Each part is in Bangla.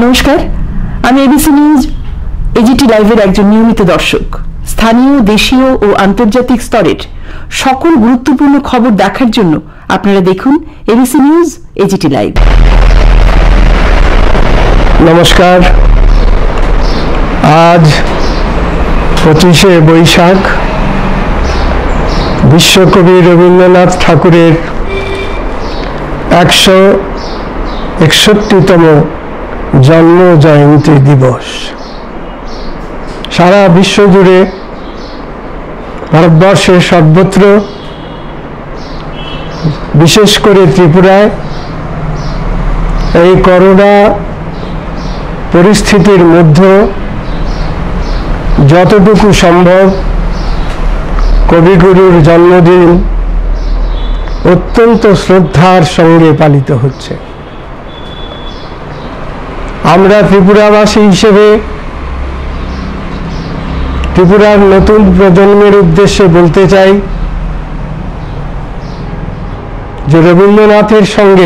নমস্কার, আমি এবিসি নিউজ এজিটি লাইভের একজন নিয়মিত দর্শক। স্থানীয়, দেশীয় ও আন্তর্জাতিক স্তরের সকল গুরুত্বপূর্ণ খবর দেখার জন্য আপনারা দেখুন এবিসি নিউজ এজিটি লাইভ। নমস্কার, আজ 25শে বৈশাখ, বিশ্বকবি রবীন্দ্রনাথ ঠাকুরের 161তম জন্ম জয়ন্তী দিবস। সারা বিশ্ব জুড়ে, ভারতবর্ষের সর্বত্র, বিশেষ করে ত্রিপুরায় এই করোনা পরিস্থিতির মধ্যে যতটুকু সম্ভব কবিগুরুর জন্মদিন অত্যন্ত শ্রদ্ধার সঙ্গে পালিত হচ্ছে। আমরা ত্রিপুরাবাসী হিসেবে ত্রিপুরার নতুন প্রজন্মের উদ্দেশ্যে বলতে চাই যে রবীন্দ্রনাথের সঙ্গে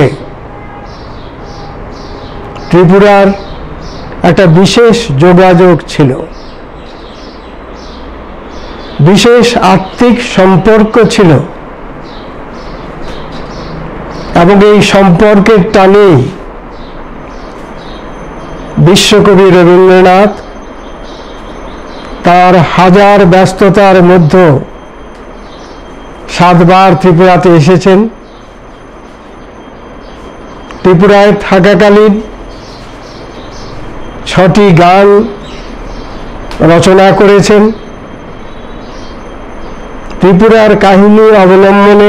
ত্রিপুরার একটা বিশেষ যোগাযোগ ছিল, বিশেষ আত্মিক সম্পর্ক ছিল, এবং এই সম্পর্কের টানেই বিশ্বকবি রবীন্দ্রনাথ তার হাজার ব্যস্ততার মধ্যে 7 বার ত্রিপুরাতে এসেছেন। ত্রিপুরায় থাকাকালীন 6টি গান রচনা করেছেন। ত্রিপুরার কাহিনী অবলম্বনে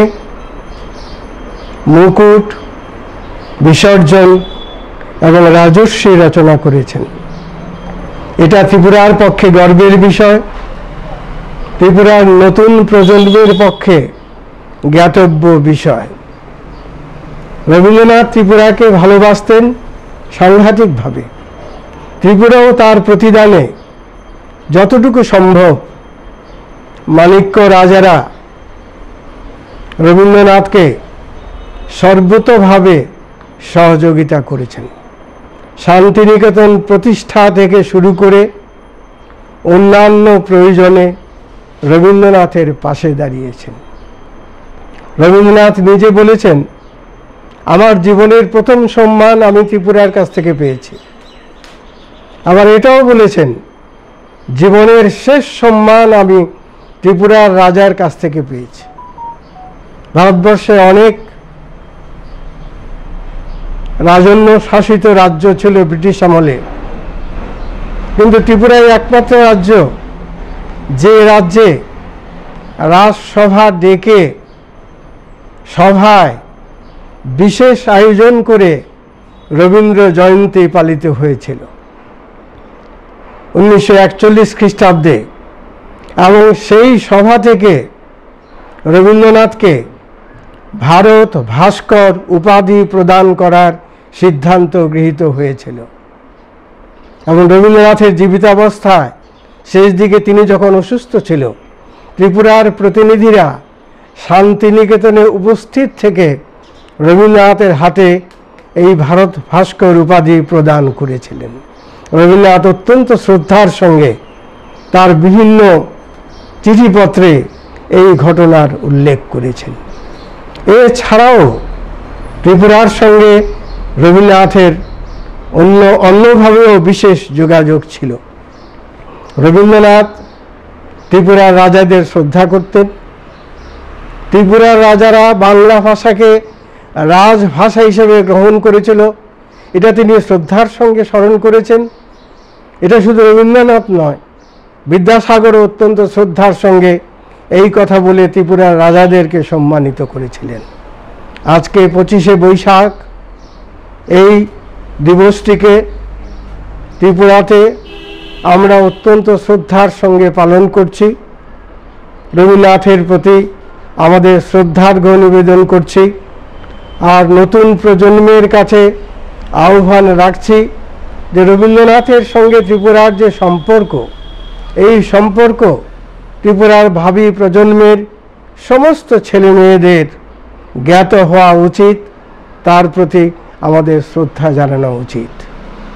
মুকুট, বিসর্জন এবং রাজস্বী রচনা করেছেন। এটা ত্রিপুরার পক্ষে গর্বের বিষয়, ত্রিপুরার নতুন প্রজন্মের পক্ষে জ্ঞাতব্য বিষয়। রবীন্দ্রনাথ ত্রিপুরাকে ভালোবাসতেন সাংঘাতিকভাবে। ত্রিপুরাও তার প্রতিদানে যতটুকু সম্ভব মাণিক্য রাজারা রবীন্দ্রনাথকে সর্বতোভাবে সহযোগিতা করেছেন। শান্তিনিকেতন প্রতিষ্ঠা থেকে শুরু করে অন্যান্য প্রয়োজনে রবীন্দ্রনাথের পাশে দাঁড়িয়েছেন। রবীন্দ্রনাথ নিজে বলেছেন, আমার জীবনের প্রথম সম্মান আমি ত্রিপুরার কাছ থেকে পেয়েছি। আবার এটাও বলেছেন, জীবনের শেষ সম্মান আমি ত্রিপুরার রাজার কাছ থেকে পেয়েছি। ভারতবর্ষে অনেক রাজন্য শাসিত রাজ্য ছিল ব্রিটিশ আমলে, কিন্তু ত্রিপুরায় একমাত্র রাজ্য যে রাজ্যে রাজসভা ডেকে সভায় বিশেষ আয়োজন করে রবীন্দ্র জয়ন্তী পালিত হয়েছিল 1941 খ্রিস্টাব্দে, এবং সেই সভা থেকে রবীন্দ্রনাথকে ভারত ভাস্কর উপাধি প্রদান করার সিদ্ধান্ত গৃহীত হয়েছিল। এবং রবীন্দ্রনাথের জীবিতাবস্থায় শেষ দিকে তিনি যখন অসুস্থ ছিল, ত্রিপুরার প্রতিনিধিরা শান্তিনিকেতনে উপস্থিত থেকে রবীন্দ্রনাথের হাতে এই ভারত ভাস্কর উপাধি প্রদান করেছিলেন। রবীন্দ্রনাথ অত্যন্ত শ্রদ্ধার সঙ্গে তার বিভিন্ন চিঠিপত্রে এই ঘটনার উল্লেখ করেছেন। এছাড়াও ত্রিপুরার সঙ্গে রবীন্দ্রনাথের অন্যভাবেও বিশেষ যোগাযোগ ছিল। রবীন্দ্রনাথ ত্রিপুরার রাজাদের শ্রদ্ধা করতেন। ত্রিপুরার রাজারা বাংলা ভাষাকে রাজভাষা হিসেবে গ্রহণ করেছিল, এটা তিনি শ্রদ্ধার সঙ্গে স্মরণ করেছেন। এটা শুধু রবীন্দ্রনাথ নয়, বিদ্যাসাগরও অত্যন্ত শ্রদ্ধার সঙ্গে এই কথা বলে ত্রিপুরার রাজাদেরকে সম্মানিত করেছিলেন। আজকে 25শে বৈশাখ, এই দিবসটিকে ত্রিপুরাতে আমরা অত্যন্ত শ্রদ্ধার সঙ্গে পালন করছি। রবীন্দ্রনাথের প্রতি আমাদের শ্রদ্ধার্ঘ্য নিবেদন করছি, আর নতুন প্রজন্মের কাছে আহ্বান রাখছি যে রবীন্দ্রনাথের সঙ্গে ত্রিপুরার যে সম্পর্ক, এই সম্পর্ক ত্রিপুরার ভাবী প্রজন্মের সমস্ত ছেলে মেয়েদের জ্ঞাত হওয়া উচিত, তার প্রতি আমাদের শ্রদ্ধা জানানো উচিত।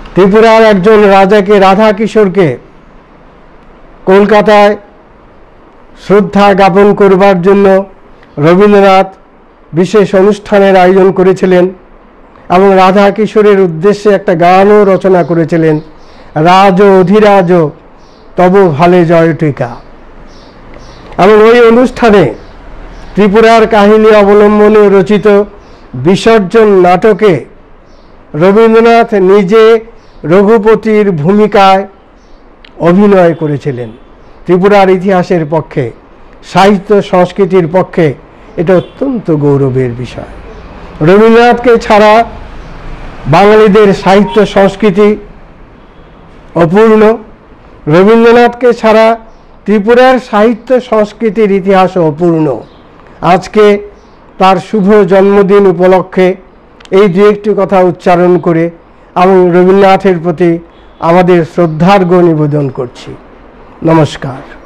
ত্রিপুরার একজন রাজাকে, রাধা কিশোরকে কলকাতায় শ্রদ্ধা জ্ঞাপন করবার জন্য রবীন্দ্রনাথ বিশেষ অনুষ্ঠানের আয়োজন করেছিলেন এবং রাধা কিশোরের উদ্দেশ্যে একটা গানও রচনা করেছিলেন, রাজ অধিরাজ তব ভালে জয় টিকা। এবং ওই অনুষ্ঠানে ত্রিপুরার কাহিনী অবলম্বনে রচিত বিসর্জন নাটকে রবীন্দ্রনাথ নিজে রঘুপতির ভূমিকায় অভিনয় করেছিলেন। ত্রিপুরার ইতিহাসের পক্ষে, সাহিত্য সংস্কৃতির পক্ষে এটা অত্যন্ত গৌরবের বিষয়। রবীন্দ্রনাথকে ছাড়া বাঙালিদের সাহিত্য সংস্কৃতি অপূর্ণ, রবীন্দ্রনাথকে ছাড়া ত্রিপুরার সাহিত্য সংস্কৃতির ইতিহাস অপূর্ণ। আজকে তার শুভ জন্মদিন উপলক্ষে এই দু একটি কথা উচ্চারণ করে আমি রবীন্দ্রনাথের প্রতি আমাদের শ্রদ্ধার্ঘ্য নিবেদন করছি। নমস্কার।